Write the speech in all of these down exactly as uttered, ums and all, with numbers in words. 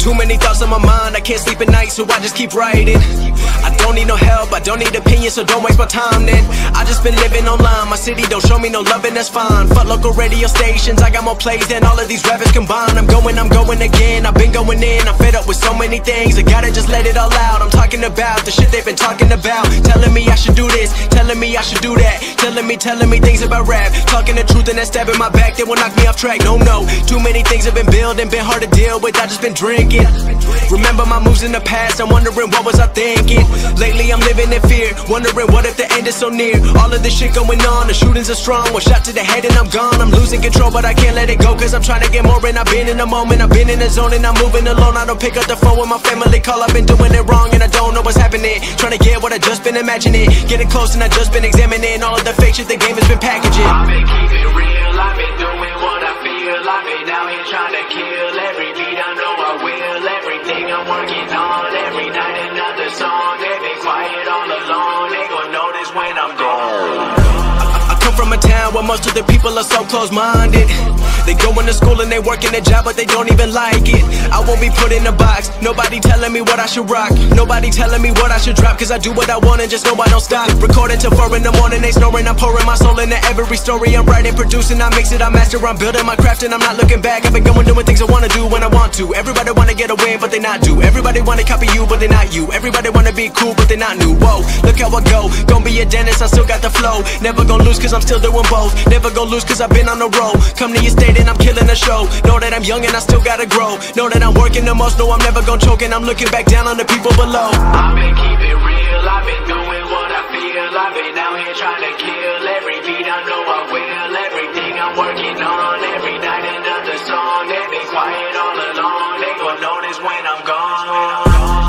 Too many thoughts on my mind, I can't sleep at night, so I just keep writing. I don't need no help, I don't need opinions, so don't waste my time then. I just been living online, my city don't show me no love and that's fine. Fuck local radio stations, I got more plays than all of these rappers combined. I'm going, I'm going again, I've been going in, I'm fed up with so many things, I gotta just let it all out. I'm talking about the shit they've been talking about, telling me I should do this, telling me I should do that, telling me, telling me things about rap, talking the truth and that stab in my back, they will knock me off track. No, no, too many things have been building, been hard to deal with, I just been drinking. Remember my moves in the past, I'm wondering what was I thinking. Lately I'm living in fear, wondering what if the end is so near. All of this shit going on, the shootings are strong, one shot to the head and I'm gone. I'm losing control but I can't let it go, cause I'm trying to get more. And I've been in the moment, I've been in the zone, and I'm moving alone. I don't pick up the phone when my family call, I've been doing it wrong and I don't know what's happening. Trying to get what I just been imagining, getting close and I just been examining all of the fake shit the game has been packaging. I've been keeping real, I've been doing what I feel, I've been out here trying to kill every beat, I know I will. Everything I'm working on, every night another song. They been quiet all along, they gon' notice when I'm gone. I come from a town where most of the people are so close-minded. They go into school and they work in a job but they don't even like it. I won't be put in a box, nobody telling me what I should rock, nobody telling me what I should drop, cause I do what I want and just know I don't stop. Recording till four in the morning, they snoring, I'm pouring my soul into every story. I'm writing, producing, I mix it, I master, I'm building my craft and I'm not looking back. I've been going doing things I wanna do when I want to. Everybody wanna get a win but they not do. Everybody wanna copy you but they not you. Everybody wanna be cool but they not new. Whoa, look how I go, gonna be a dentist, I still got the flow. Never gonna lose cause I'm still doing both. Never gonna lose cause I've been on the road. Come to your state and I'm killing the show. Know that I'm young and I still gotta grow. Know that I'm working the most, know I'm never gonna choke, and I'm looking back down on the people below. I've been keeping real, I've been doing what I feel, I've been out here trying to kill every beat, I know I will. Everything I'm working on, every night another song. They've been quiet all along, they gon' notice when I'm gone.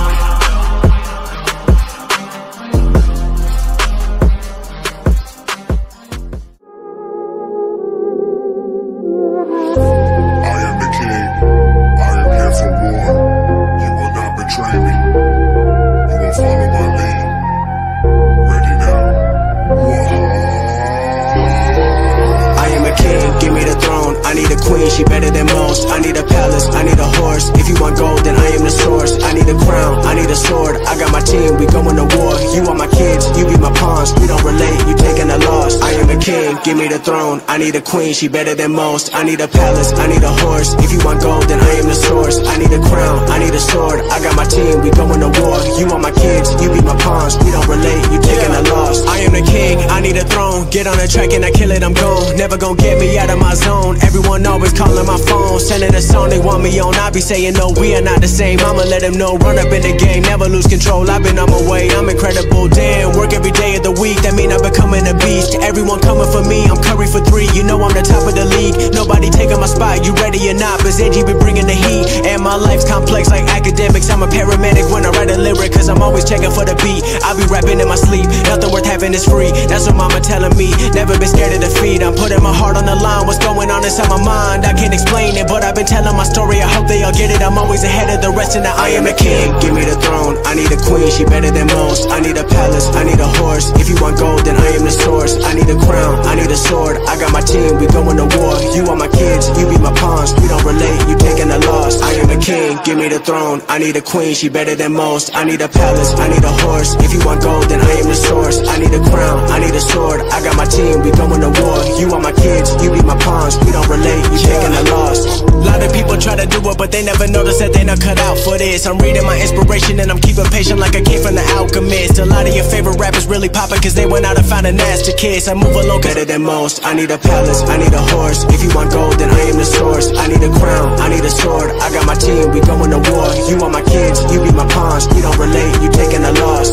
She better than most. I need a palace, I need a horse. If you want gold, then I am the source. I need a crown, I need a sword. I got my team, we going to war. You are my kids, you be my pawns. We don't relate, you taking a loss. I am a king, give me the throne. I need a queen, she better than most. I need a palace, I need a horse. If you want gold, then I am the source. I need a crown, I need a sword. I got my team, we going to war. You are my kids, you be my pawns. We don't relate, you taking a loss. I am the king, I need a throne. Get on the track and I kill it, I'm gone. Never gonna get me out of my zone. Everyone always calling my phone, sending a song they want me on. I be saying no, we are not the same. I'ma let them know, run up in the game, never lose control. I've been on my way, I'm incredible. Damn, work every day of the week, that mean I'm becoming a beast. Everyone coming for me, I'm Curry for three. You know I'm the top of the league, nobody taking my spot. You ready or not, but Zenji be bringing the heat. And my life's complex like academics. I'm a paramedic when I write a lyric, cause I'm always checking for the beat. I be rapping in my sleep, nothing worth having is free. That's what mama telling me, never been scared of defeat. I'm putting my heart on the line, what's going on inside my mind, I can't explain it, but I've been telling my story, I hope they all get it. I'm always ahead of the rest and now I am the king. Give me the throne, I need a queen, she better than most. I need a palace, I need a horse. If you want gold, then I am the source. I need a crown, I need a sword. I got my team, we going to war. You are my kids, you be my pawns. We don't relate, you taking a loss. I am a king, give me the throne. I need a queen, she better than most. I need a palace, I need a horse. If you want gold, then I am the source. I need a crown, I need a sword. I got my team, we going to war. You are my kids, you be my pawns. We don't relate, you taking a loss. A lot of people try to do it, but they never notice that they not cut out for this. I'm reading my inspiration and I'm keeping patient like I came from the Alchemist. A lot of your favorite rappers really popping cause they went out and found an ass to kiss. I move along better than most. I need a palace, I need a horse. If you want gold, then I am the source. I need a crown, I need a sword. I got my team, we going to war. You are my kids, you be my pawns. We don't relate, you taking a loss.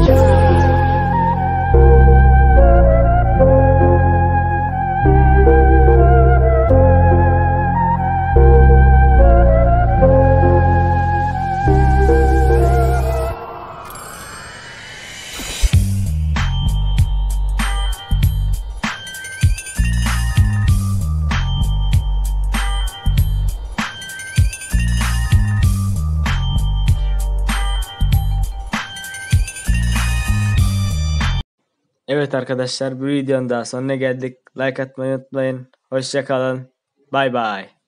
Evet arkadaşlar, bu videonun daha sonuna geldik. Like atmayı unutmayın. Hoşça kalın. Bay bay.